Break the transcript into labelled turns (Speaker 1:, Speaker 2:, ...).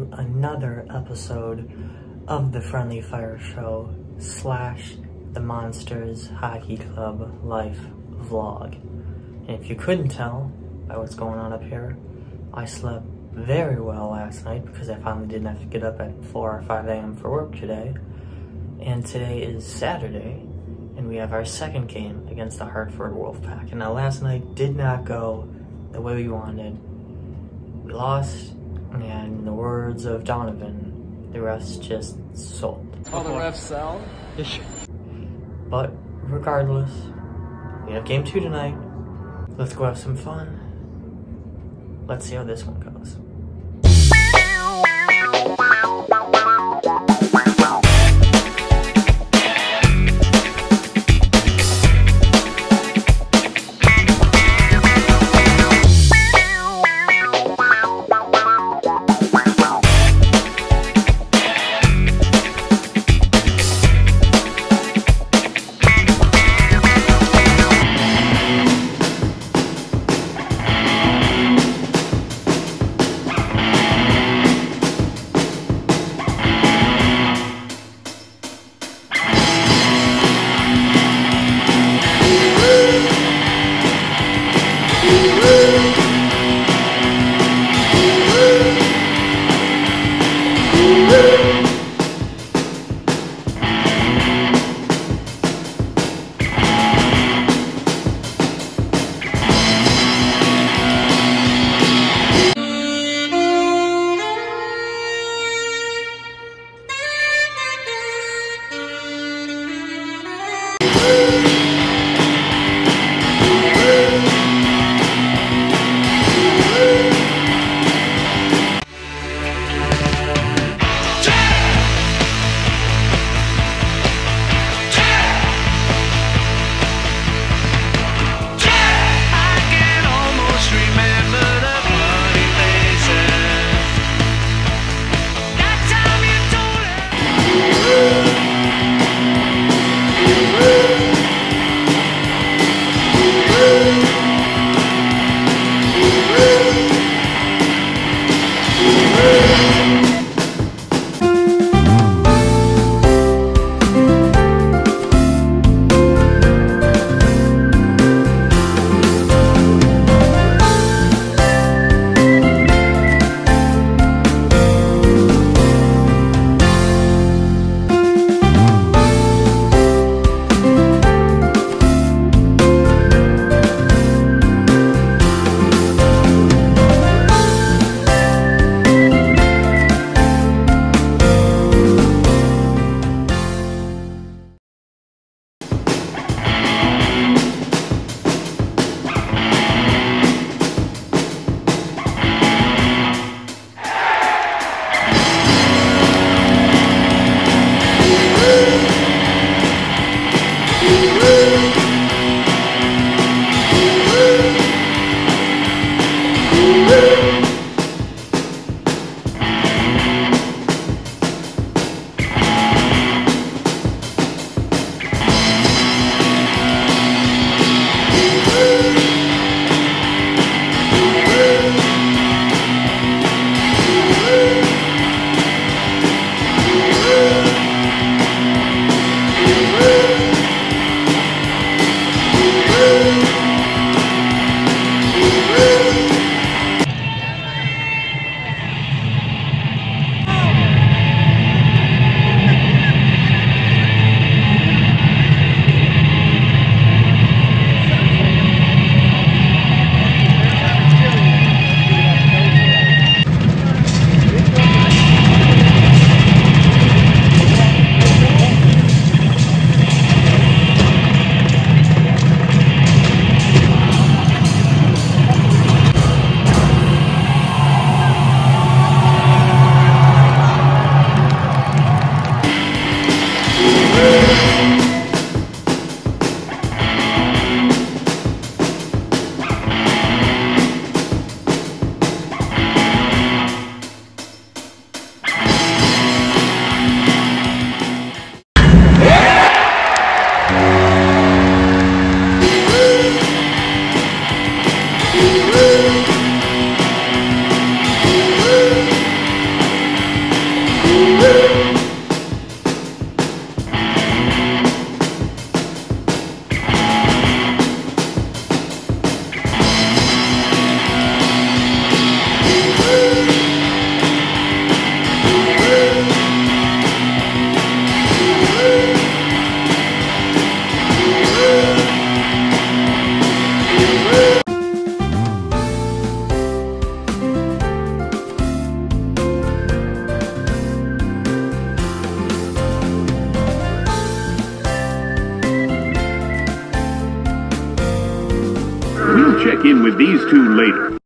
Speaker 1: another episode of the Friendly Fire Show / the Monsters Hockey Club Life Vlog. And if you couldn't tell by what's going on up here, I slept very well last night because I finally didn't have to get up at 4 or 5 a.m. for work today. And today is Saturday, and we have our second game against the Hartford Wolf Pack. And now last night did not go the way we wanted. We lost, and in the words of Donovan, the refs just sold.
Speaker 2: Oh, the refs sell?
Speaker 1: But regardless, we have game 2 tonight. Let's go have some fun. Let's see how this one goes.
Speaker 2: check in with these two later.